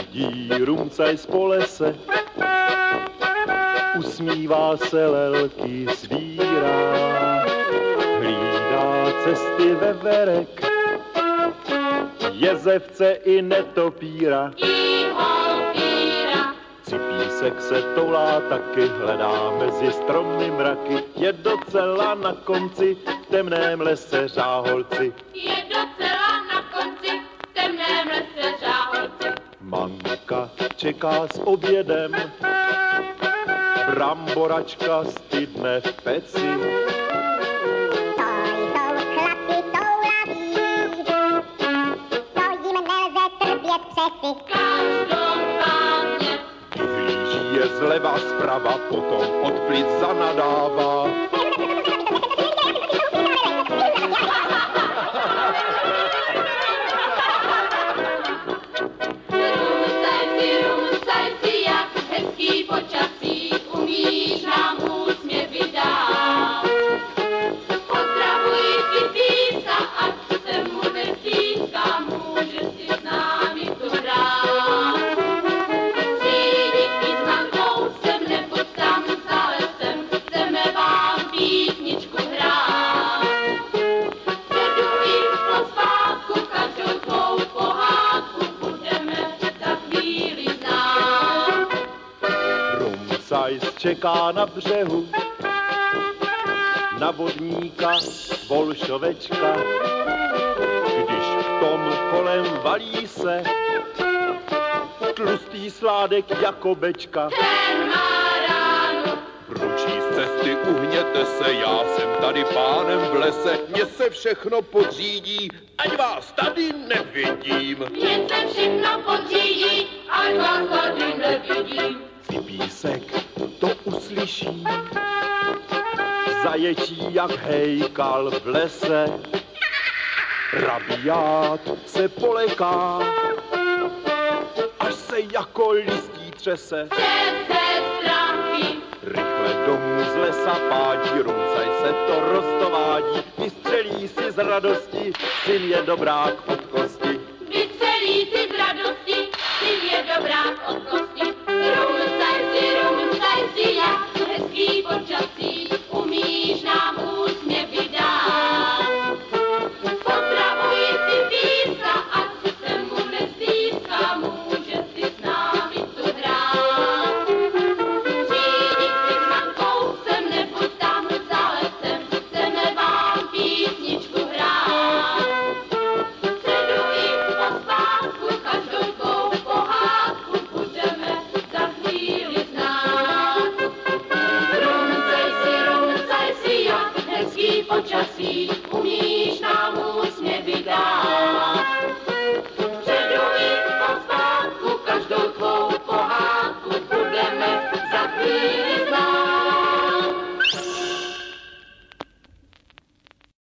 Jíždí rumcajs po lese, usmívá se, lelky svírá, hlídá cesty veverek, jezevce i netopíra. Cipísek se toulá taky, hledá mezi stromy mraky, je docela na konci, v temném lese řáholci. Je docela na konci, v temném lese řáholci. Manka čeká s obědem, bramboračka stydne v peci. To jsou chlapi toulaví, to jim nelze trpět přeci. Každopádně Vyhlíží je zleva zprava, potom od plic zanadává. rumcajsi, jak hezký počasí, umíš nám úsměv vydát. Pozdravuji ti písa, ať se mu nestýská, můžeš si s námi tu hrát. Přijdi i s Mankou sem, neboť tam za lesem, chceme vám písničku hrát. Středu i po svátku, každou tvou pohádku budeme za chvíli znát. Rumcajs čeká na břehu, na vodníka bolšovečka. Když v tom kolem valí se tlustý sládek jako bečka. Ten má ráno, Ručí z cesty, uhněte se, já jsem tady pánem v lese, mně se všechno podřídí, ať vás tady nevidím. mně se všechno podřídí, ať vás tady nevidím. Cipísek to uslyší, zaječí jak hejkal v lese. Rabiát se poleká, až se jako listí třese. Že se strachím, Rychle domů z lesa pádí, rumcaj se to rozdovádí, vystřelí si z radosti, syn je dobrák od kosti. vycelí si z radosti, syn je dobrák od kosti. Rumcaj si, jak hezký počasí, umíš nám úsměv vydát. Pozdravuji ti písa, ať se mu nestýská, může si s námi tu hrát. Přijdi si s Mankou sem, neboť tam za lesem, chceme vám písničku hrát. Středu i po svátku, každou tvou pohádku budeme za chvíli znát. Rumcaj si, jak hezký počasí,